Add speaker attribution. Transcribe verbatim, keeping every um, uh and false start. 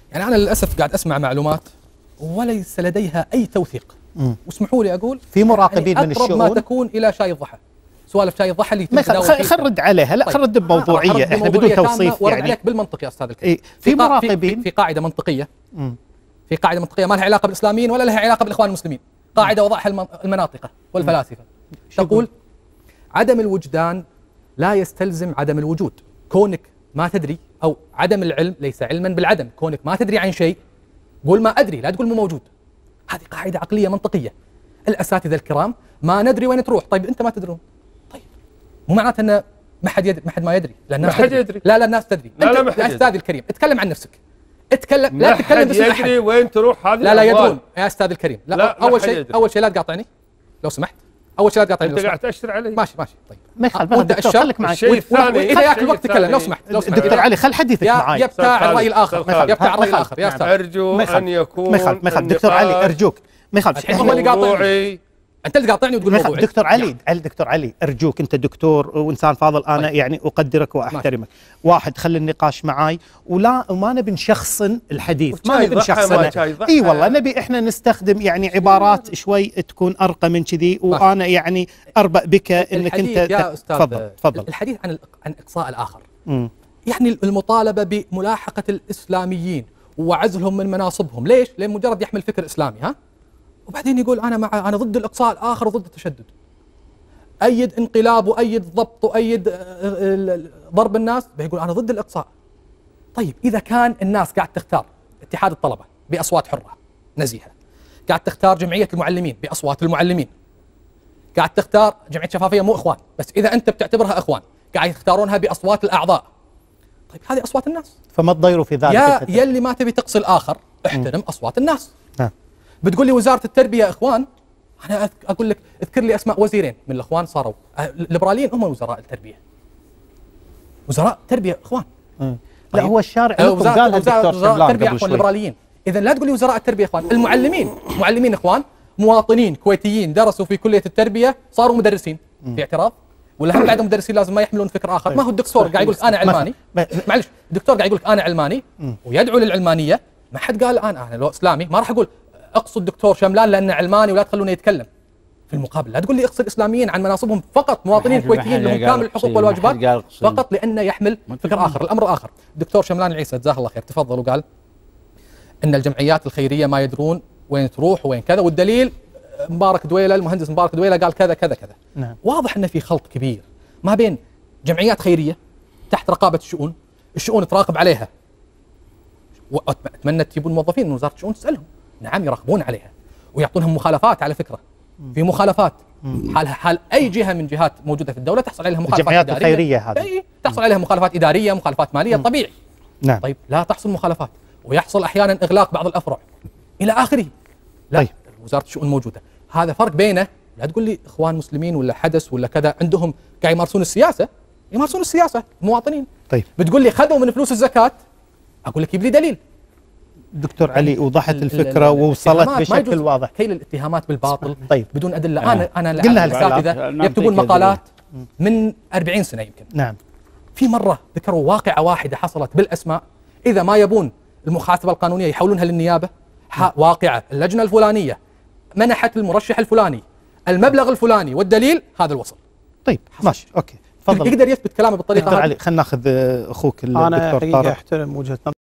Speaker 1: يعني انا للاسف قاعد اسمع معلومات وليس لديها اي توثيق. واسمحوا لي اقول
Speaker 2: في مراقبين يعني من الشؤون
Speaker 1: اقرب ما تكون الى شاي الضحى، سوالف شاي الضحى اللي
Speaker 2: تتداول فيها. خل رد عليها، لا خل رد بموضوعيه، احنا بدون توصيف
Speaker 1: يعني عليك بالمنطق يا استاذ الكريم.
Speaker 2: إيه؟ في, في مراقبين
Speaker 1: في, في قاعده منطقيه مم. في قاعده منطقيه ما لها علاقه بالاسلاميين ولا لها علاقه بالاخوان المسلمين، قاعده وضعها المناطقه والفلاسفه تقول عدم الوجدان لا يستلزم عدم الوجود. كونك ما تدري او عدم العلم ليس علما بالعدم، كونك ما تدري عن شيء قول ما ادري، لا تقول مو موجود. هذه قاعده عقليه منطقيه. الاساتذه الكرام ما ندري وين تروح، طيب انت ما تدرون، طيب مو معناته ان ما حد يدري، ما حد ما يدري، لا الناس
Speaker 3: ما حد يدري،
Speaker 1: لا لا الناس تدري.
Speaker 3: لا لا ما حد
Speaker 1: يا استاذ الكريم اتكلم عن نفسك، اتكلم
Speaker 3: لا تتكلم باسم احد. يدري وين تروح هذه
Speaker 1: لا لا يدرون يا استاذ الكريم. لا, لا اول شيء اول شيء لا تقاطعني لو سمحت، اول شيء لا تقاطعني.
Speaker 3: انت قاعد تاشر علي.
Speaker 1: ماشي ماشي طيب
Speaker 2: ما يخالف، دكتور خليك معي.
Speaker 3: الشيء الثاني
Speaker 1: اذا ياك الوقت تكلم لو سمحت لو سمحت
Speaker 2: دكتور علي خل حديثك معي.
Speaker 1: يا بتاع الراي الاخر، يا بتاع الراي الاخر يا استاذ.
Speaker 3: ارجو ان يكون
Speaker 2: ما يخالف ما يخالف دكتور علي ارجوك ما يخالف.
Speaker 1: هو اللي قاطعني، انت اللي تقاطعني وتقول موضوعي.
Speaker 2: دكتور علي علي دكتور علي ارجوك، انت دكتور وانسان فاضل، انا طيب. يعني اقدرك واحترمك. ماشي. واحد خلي النقاش معاي ولا وما نبي نشخصن الحديث، ما نبي نشخصن. اي والله نبي احنا نستخدم يعني عبارات شوي تكون ارقى من كذي، وانا يعني اربأ بك انك انت
Speaker 1: يا استاذ
Speaker 2: تفضل تفضل.
Speaker 1: الحديث عن عن اقصاء الاخر، م. يعني المطالبه بملاحقه الاسلاميين وعزلهم من مناصبهم، ليش؟ لان مجرد يحمل فكر اسلامي، ها؟ وبعدين يقول انا مع انا ضد الاقصاء الاخر وضد التشدد. ايد انقلاب وايد ضبط وايد ضرب الناس، بيقول انا ضد الاقصاء. طيب اذا كان الناس قاعد تختار اتحاد الطلبه باصوات حره نزيهه، قاعد تختار جمعيه المعلمين باصوات المعلمين، قاعد تختار جمعيه شفافيه مو اخوان بس اذا انت بتعتبرها اخوان، قاعد يختارونها باصوات الاعضاء. طيب هذه اصوات الناس،
Speaker 2: فما تضيروا في ذلك.
Speaker 1: يا يلي ما تبي تقصي الاخر احترم م. اصوات الناس.
Speaker 2: نعم.
Speaker 1: بتقول لي وزاره التربيه يا اخوان، انا اقول لك اذكر لي اسماء وزيرين من الاخوان صاروا الليبراليين هم وزراء التربيه. وزراء تربيه اخوان.
Speaker 2: طيب. لا هو الشارع قالها الدكتور شملان
Speaker 1: التربيه اخوان الليبراليين. اذا لا تقول لي وزراء التربيه اخوان، المعلمين معلمين اخوان، مواطنين كويتيين درسوا في كليه التربيه صاروا مدرسين. م. في اعتراض؟ ولا هم بعدهم مدرسين لازم ما يحملون فكر اخر؟ ما هو الدكتور قاعد يقول لك انا علماني، معلش الدكتور قاعد يقول لك انا علماني ويدعو للعلمانيه، ما حد قال الان انا لو اسلامي ما راح اقول اقصد دكتور شملان لانه علماني ولا تخلونه يتكلم. في المقابل لا تقول لي اقصد الاسلاميين عن مناصبهم فقط، مواطنين كويتيين لهم كامل الحقوق والواجبات فقط لانه يحمل فكر اخر. الامر الاخر الدكتور شملان العيسى جزاه الله خير تفضل وقال ان الجمعيات الخيريه ما يدرون وين تروح وين كذا، والدليل مبارك دويله المهندس مبارك دويله قال كذا كذا كذا.
Speaker 2: نعم.
Speaker 1: واضح ان في خلط كبير ما بين جمعيات خيريه تحت رقابه الشؤون، الشؤون تراقب عليها، واتمنى تجيبون موظفين من وزاره الشؤون تسالهم، نعم يراقبون عليها ويعطونهم مخالفات. على فكره في مخالفات حال حال اي جهه من جهات موجوده في الدوله تحصل عليها مخالفات
Speaker 2: الجمعيات
Speaker 1: اداريه
Speaker 2: الخيريه هذه
Speaker 1: اي تحصل عليها مخالفات اداريه، مخالفات ماليه، م. طبيعي.
Speaker 2: نعم.
Speaker 1: طيب لا تحصل مخالفات ويحصل احيانا اغلاق بعض الافرع الى اخره. لا طيب. وزاره الشؤون موجوده، هذا فرق بينه. لا تقول لي اخوان مسلمين ولا حدث ولا كذا عندهم قاعد يمارسون السياسه، يمارسون السياسه مواطنين.
Speaker 2: طيب
Speaker 1: بتقول لي خذوا من فلوس الزكاه، اقول لك جيب لي دليل.
Speaker 2: دكتور علي وضحت الفكره ووصلت بشكل واضح.
Speaker 1: كيل الاتهامات بالباطل
Speaker 2: طيب.
Speaker 1: بدون ادله. آه. انا انا
Speaker 2: قلنا
Speaker 1: الاساتذه يكتبون مقالات من أربعين سنه يمكن.
Speaker 2: نعم.
Speaker 1: في مره ذكروا واقعه واحده حصلت بالاسماء، اذا ما يبون المحاسبه القانونيه يحولونها للنيابه. نعم. واقعه اللجنه الفلانيه منحت المرشح الفلاني المبلغ الفلاني والدليل هذا الوصل.
Speaker 2: طيب ماشي اوكي تفضل.
Speaker 1: يقدر يثبت كلامه بالطريقه هذه.
Speaker 2: دكتور علي خلينا ناخذ اخوك الدكتور طارق.
Speaker 4: انا حقيقه احترم وجهه